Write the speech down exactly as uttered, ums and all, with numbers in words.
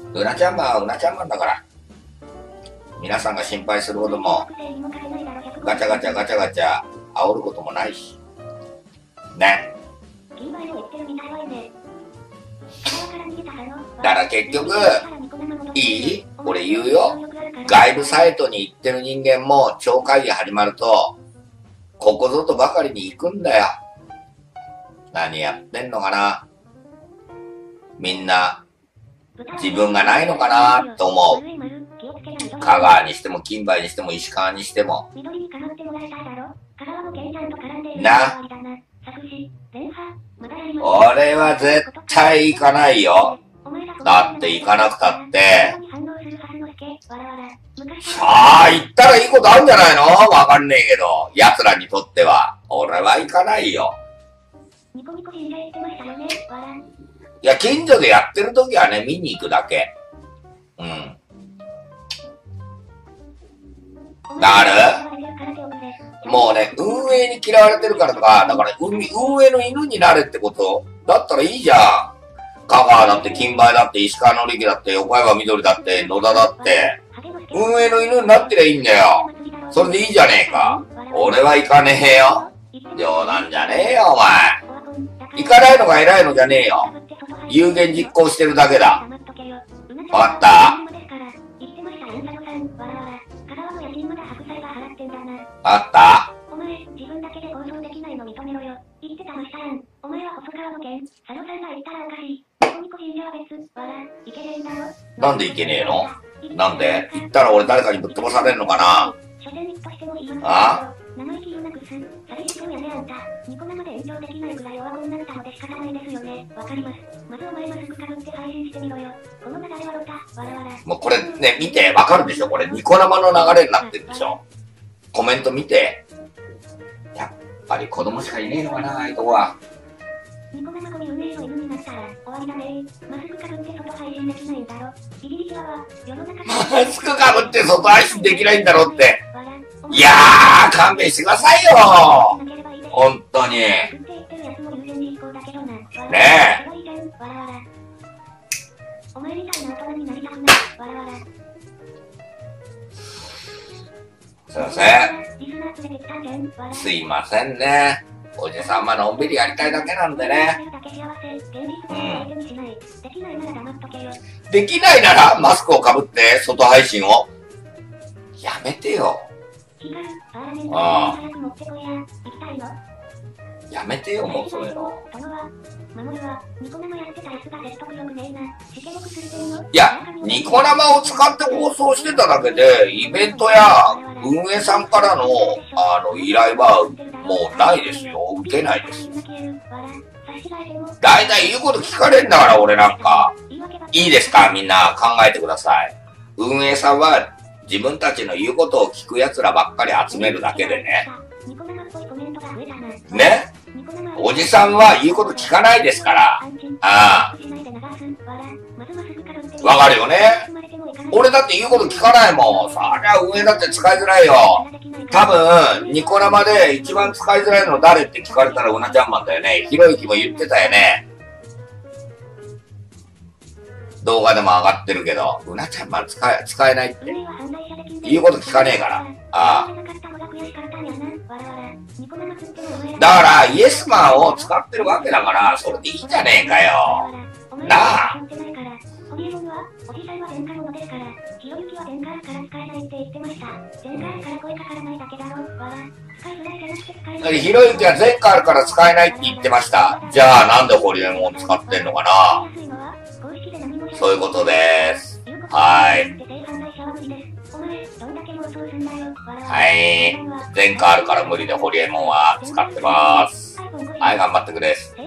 うなちゃんマンはうなちゃんマンだから。皆さんが心配するほども、ガチャガチャガチャガチャ煽ることもないし。ね。だから結局、いい？俺言うよ。外部サイトに行ってる人間も超会議始まると、ここぞとばかりに行くんだよ。何やってんのかな。みんな、自分がないのかなと思う。香川にしても、金梅にしても、石川にしても。な。俺は絶対行かないよ。だって行かなくたって。さあ、行ったらいいことあるんじゃないの？わかんねえけど。奴らにとっては。俺は行かないよ。いや、近所でやってる時はね、見に行くだけ。うん。だからもうね、運営に嫌われてるからとか、だから運営の犬になれってことだったらいいじゃん。香川だって、金梅だって、石川のりきだって、横山みどりだって、野田だって、運営の犬になってりゃいいんだよ。それでいいじゃねえか。俺は行かねえよ。冗談じゃねえよ、お前。行かないのが偉いのじゃねえよ。有言実行してるだけだ。わかった？わかった？お前、自分だけで行動できないの認めろよ。言ってたましたやん。お前は細川の件、佐野さんが言ったらおかしい。ニコニコ神社は別、わら、いけねえんだろ。なんでいけねえの？なんで？言ったら俺誰かにぶっ飛ばされんのかな？あ？生意気言うなくす。されしそうやねあんた。ニコ生で炎上できないくらいオワコンなったので仕方ないですよね。わかります。まずお前マスクかぶって配信してみろよ。この流れはロタ、わらわら。もうこれね、見て、わかるでしょ？これニコ生の流れになってるでしょ？コメント見て。やっぱり子供しかいねえのかな、ああいうとこは。ニコ生ゴミ運営の犬になったら終わりだね。マスクかぶって外配信できないんだろ。ビリビリは世の中マスクかぶって外配信できないんだろって。いやー、勘弁してくださいよ。ほんとに。ねえ。お前みたいな大人になりたくない。わらわら。すいません。すいませんね。おじさんはのんびりやりたいだけなんでね。うん。できないならマスクをかぶって外配信をやめてよ。ああ。やめてよ、もうそういうの。いや、ニコ生を使って放送してただけで、イベントや運営さんからの、あの、依頼はもうないですよ。受けないです。だいたい言うこと聞かれんだから、俺なんか。いいですか？みんな考えてください。運営さんは自分たちの言うことを聞く奴らばっかり集めるだけでね。ね？おじさんは言うこと聞かないですから。ああ。わかるよね？俺だって言うこと聞かないもん。そりゃ運営だって使いづらいよ。多分、ニコ生で一番使いづらいの誰って聞かれたらうなちゃんマンだよね。ひろゆきも言ってたよね。動画でも上がってるけど、うなちゃんマン使え、使えないって。言うこと聞かねえから。ああ。だから、イエスマンを使ってるわけだから、それでいいじゃねえかよ。なあ。ひろゆきは前回あるから使えないって言ってました。じゃあなんでホリエモン使ってんのかな。そういうことです。はい。はい。前回あるから無理でホリエモンは使ってます。はい、頑張ってくれ。